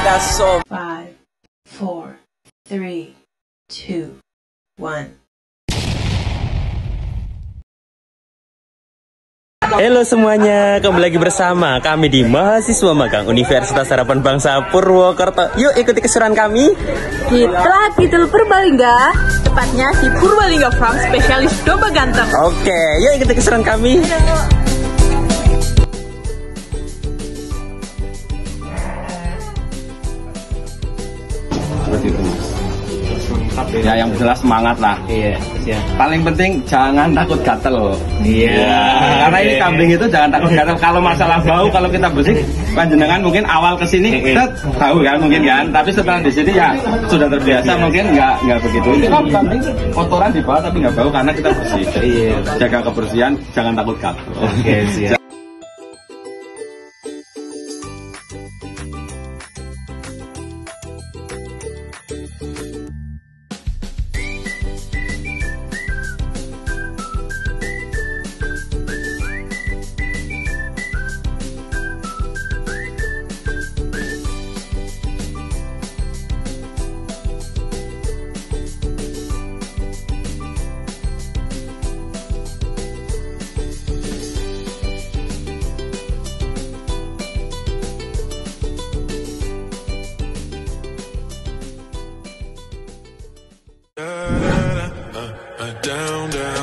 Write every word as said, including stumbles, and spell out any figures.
ragazzo. Five, four, three, two, one. Halo semuanya, kembali lagi bersama kami di Mahasiswa Magang Universitas Harapan Bangsa Purwokerto. Yuk ikuti keseruan kami. Kita Kidul Purbalingga, tepatnya di Purbalingga Farm, spesialis domba ganteng. Oke, yuk ikuti keseruan kami. Seperti itu mas. Ya yang jelas semangat lah. Iya. Iya. Paling penting jangan takut gatel. Iya. Yeah. Karena ini kambing itu jangan takut gatel. Kalau masalah bau, kalau kita bersih, panjenengan mungkin awal kesini kita tahu kan mungkin kan. Tapi setelah di sini ya sudah terbiasa mungkin nggak nggak begitu. Ini kan kambing kotoran di bawah tapi nggak bau karena kita bersih. Iya. Jaga kebersihan, jangan takut gatel. Oke siap. Down, down.